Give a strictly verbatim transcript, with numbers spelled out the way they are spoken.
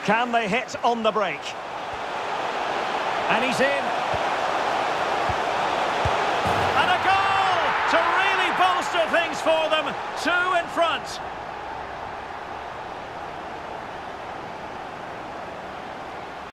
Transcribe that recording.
Can they hit on the break? And he's in. And a goal to really bolster things for them. Two in front.